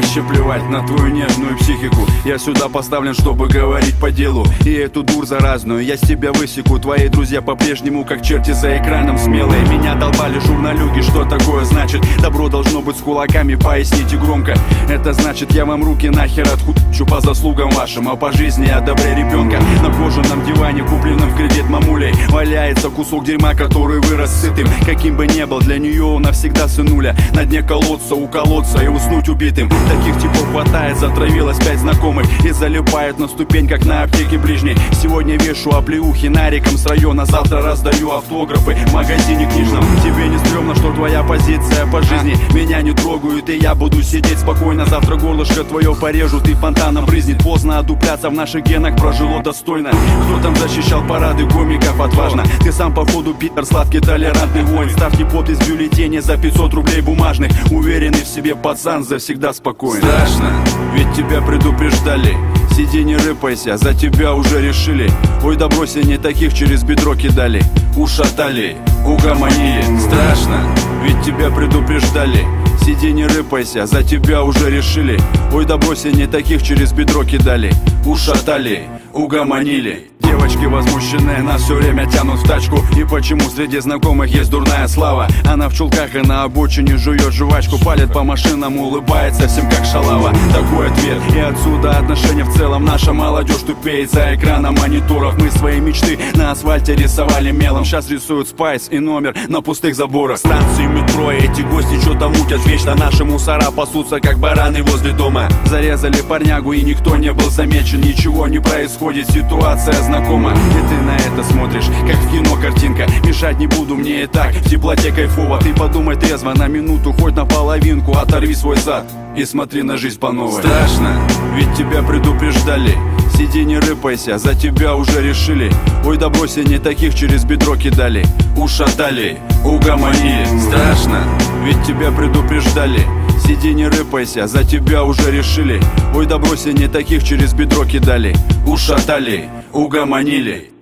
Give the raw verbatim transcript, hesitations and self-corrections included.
вообще плевать на твою нежную психику. Я сюда поставлен, чтобы говорить по делу. И эту дурь заразную я с тебя высеку. Твои друзья по-прежнему как черти за экраном смелые. Меня долбали журналюги, что такое значит? Добро должно быть с кулаками, поясните громко. Это значит, я вам руки нахер отхучу по заслугам вашим, а по жизни я добрее ребенка. На кожаном диване, купленном в кредит мамулей, валяется кусок дерьма, который вырос сытым. Каким бы ни был, для нее он навсегда сынуля. На дне колодца, уколоться и уснуть убитым. Таких типов хватает, затравилось пять знакомых и залипает на ступень, как на аптеке ближней. Сегодня вешу оплеухи нариком с района, завтра раздаю автографы в магазине книжном. Тебе не стрёмно, что твоя позиция по жизни меня не трогают, и я буду сидеть спокойно. Завтра горлышко твое порежут и фонтаном брызнет. Поздно одупляться, в наших генах прожило достойно. Кто там защищал парады комиков отважно? Ты сам походу питер, сладкий толерантный воин. Ставьте подпись в бюллетене за пятьсот рублей бумажных. Уверенный в себе пацан завсегда спокоен. Страшно, ведь тебя предупреждали. Сиди, не рыпайся, за тебя уже решили. Ой, да брось, не таких через бедро кидали. Ушатали, угомонили. Страшно, ведь тебя предупреждали. Сиди, не рыпайся, за тебя уже решили. Ой, да брось, не таких через бедро кидали. Ушатали, угомонили. Девочки возмущенные нас все время тянут в тачку. И почему среди знакомых есть дурная слава? Она в чулках и на обочине жует жвачку, палит по машинам, улыбается всем как шалава. Такой ответ, и отсюда отношения в целом. Наша молодежь тупеет за экраном мониторов. Мы свои мечты на асфальте рисовали мелом. Сейчас рисуют спайс и номер на пустых заборах. Станции метро, эти гости что-то мутят вечно. Наши мусора пасутся как бараны возле дома. Зарезали парнягу и никто не был замечен. Ничего не происходит, ситуация знакома. И ты на это смотришь, как в кино картинка. Мешать не буду, мне и так в теплоте кайфово. Ты подумай трезво на минуту, хоть на половинку. Оторви свой зад и смотри на жизнь по новой. Страшно, ведь тебя предупреждали. Сиди, не рыпайся, за тебя уже решили. Ой, да брось, не таких через бедро кидали. Ушатали, угомонили. Страшно, ведь тебя предупреждали. Сиди, не рыпайся, за тебя уже решили. Ой, да брось, не таких через бедро кидали. Ушатали, угомонили.